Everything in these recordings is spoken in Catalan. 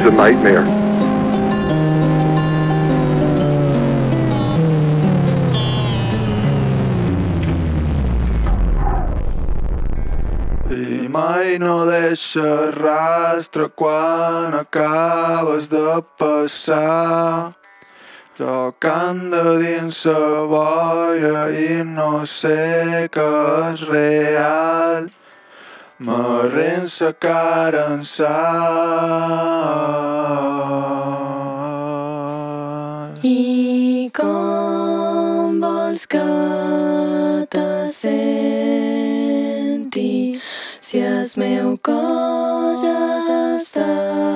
was a nightmare. I mai no deixa rastre quan acabes de passar, tocant de dins la boira i no sé què és real. M'arrenc la cara en sal. I com vols que te senti si el meu cos ja està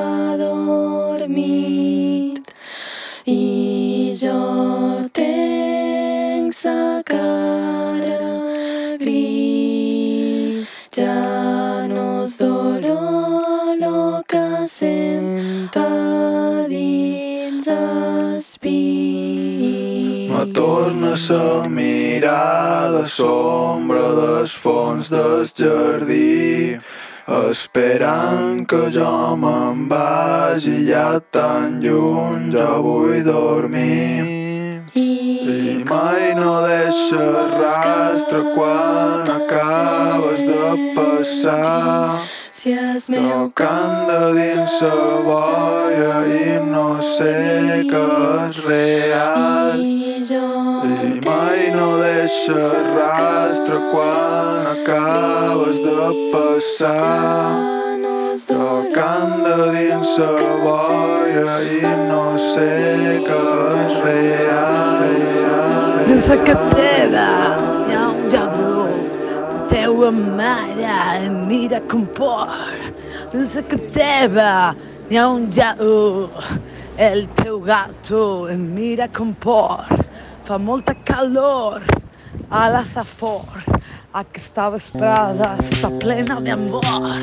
dormit i jo tenc la cara gris, ja no és dolor lo que sent a dins el pit. Me torna la mirada a l'ombra del fons del jardí, esperant que jo me'n vagi ja tan lluny, jo vull dormir. I mai no deixa rastre quan acabes de passar, tocant de dins la boira i no sé què és real. I mai no deixa rastre quan acabes de passar, tocant de dins la boira i no sé què és real. Dins la cartera hi ha un lladró, la teua mare em mira com por. Dins la cartera hi ha un lladró, el teu gato em mira com por. Fa molta calor a la Safor, aquesta vesprada està plena d'amor.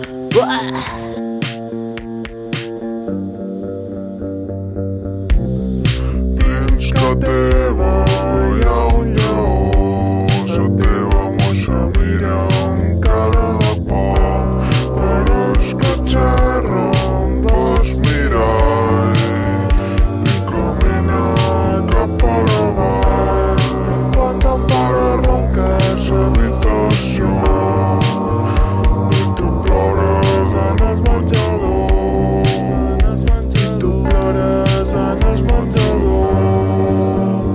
Dins que teva hi ha un lleó, la teva moixa mira amb cara de por, però és que xerra amb el mirall i camina cap a la vall. Quan ton pare ronca a l'habitació i tu plores en el menjador, i tu plores en el menjador.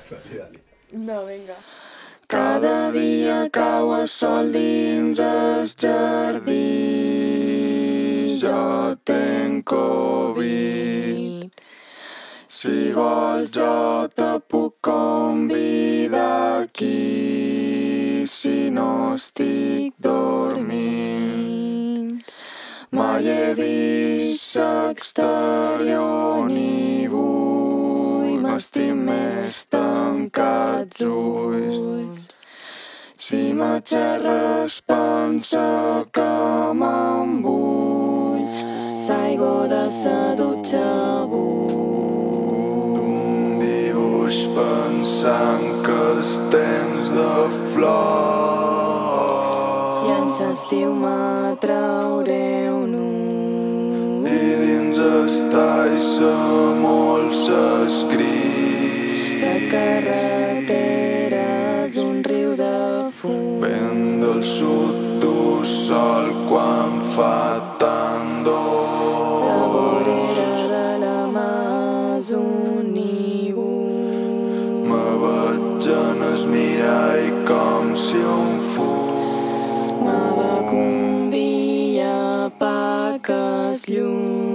No, vinga. Cada dia cau el sol dins el jardí. Jo tenc Covid. Si vols jo te puc convidar aquí. Si no estic dormint. Mai he vist l'exterior ni vull. M'estim més tancats ulls. Si me xerres pensa que me'n vull. S'aigua de sa dutxa avui. Un dibuix pensant que és temps de flor. I en s'estiu m'atrauré un ull. I dins el tall sa molt s'escrit. La carretera és un riu de fum. Vent del sud du sol quan fa tant dolç. La vorera de la mà és un niu. Me veig en el mirall com si un fum. Me va conviar paques llum.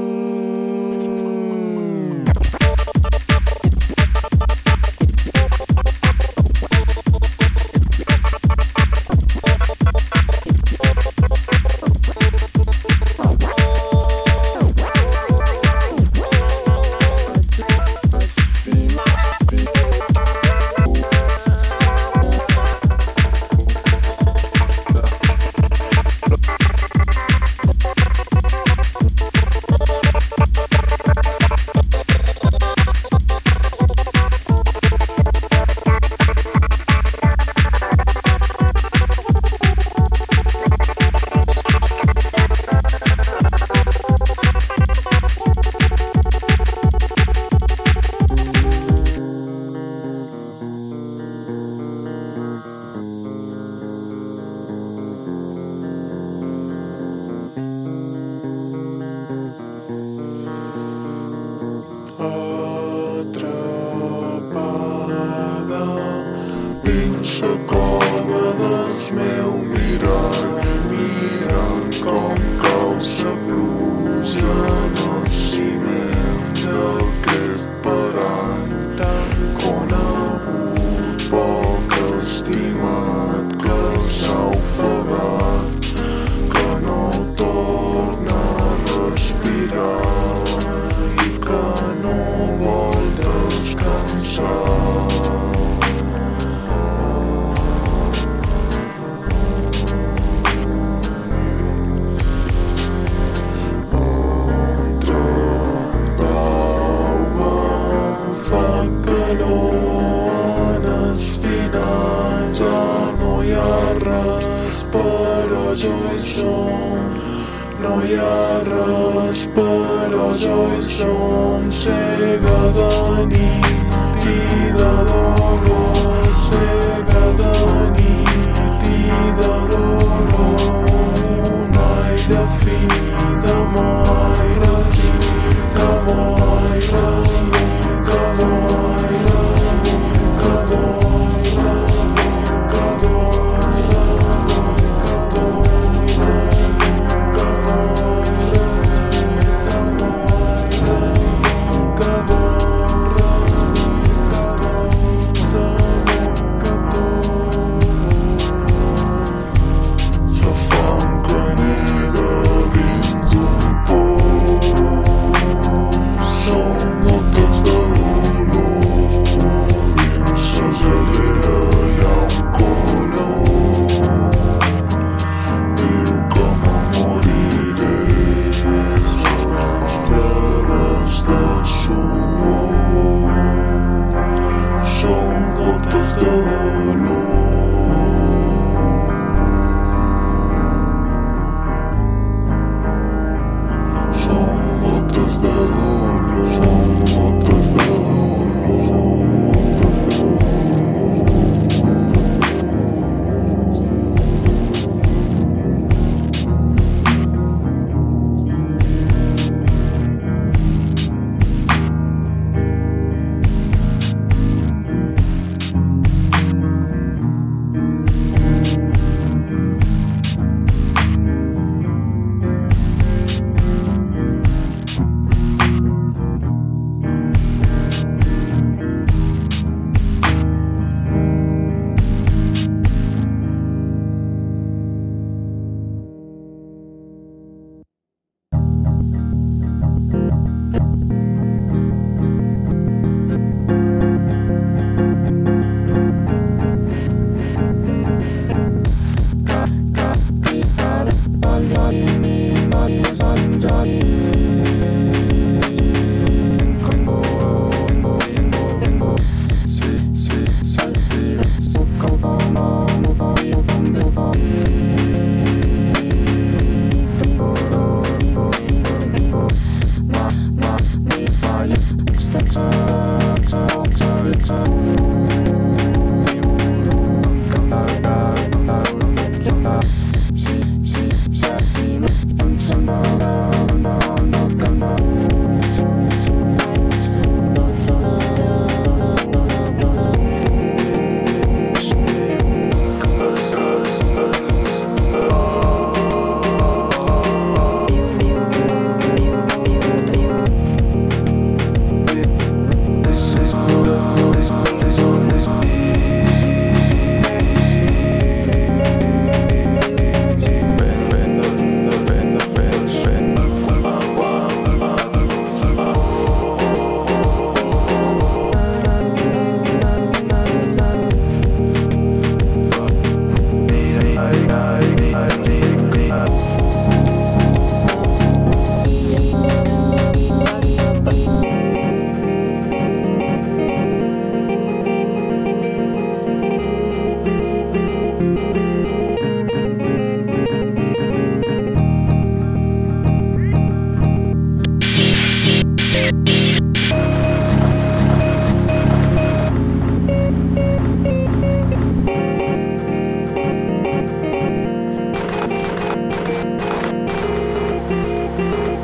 Atrapada dins la cova del meu mirall, mirant com cau la pluja en el ciment del que esperant. Tan conegut, poc estimat, que s'ha ofegat, que no torna a respirar i que no vol descansar. Però jo hi som, no hi ha res, però jo hi som, cega de nit i de dolor, cega de nit i de dolor, un aire fi de moires, que moires, que moires, que moires, que moires.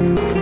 Teva.